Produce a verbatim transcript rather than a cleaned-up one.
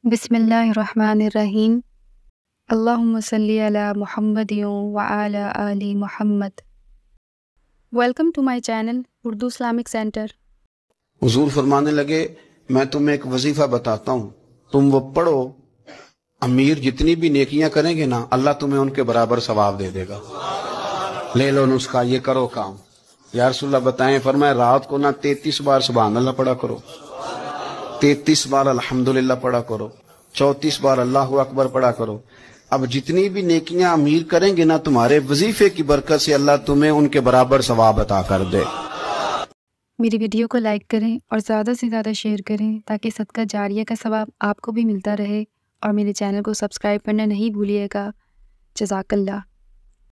बिस्मिल्लाहिर्रहमानिर्रहीम। अल्लाहुम्मा सल्ली अला मुहम्मदिन व अला आलि Muhammad. Welcome to my channel Urdu Islamic centre. हुजूर फरमाने लगे, मैं तुम्हें एक वजीफा बताता हूँ, तुम वो पढ़ो, अमीर जितनी भी नेकियां करेंगे ना, अल्लाह तुम्हें उनके बराबर सवाब दे देगा। ले लो नुस्खा, ये करो काम। या रसूलल्लाह बताएं, फरमाए रात को ना तैतीस बार सुभान अल्लाह पढ़ा करो, तैतीस बार अल्हम्दुलिल्लाह पढ़ा करो, चौतीस बार अल्लाहु अकबर पढ़ा करो। अब जितनी भी नेकियां अमीर करेंगे ना, तुम्हारे वजीफे की बरकत से अल्लाह तुम्हें उनके बराबर सवाब अता कर दे। मेरी वीडियो को लाइक करें और ज़्यादा से ज़्यादा शेयर करें ताकि सदका जारिया का सवाब आपको भी मिलता रहे, और मेरे चैनल को सब्सक्राइब करना नहीं भूलिएगा। जज़ाकल्लाह।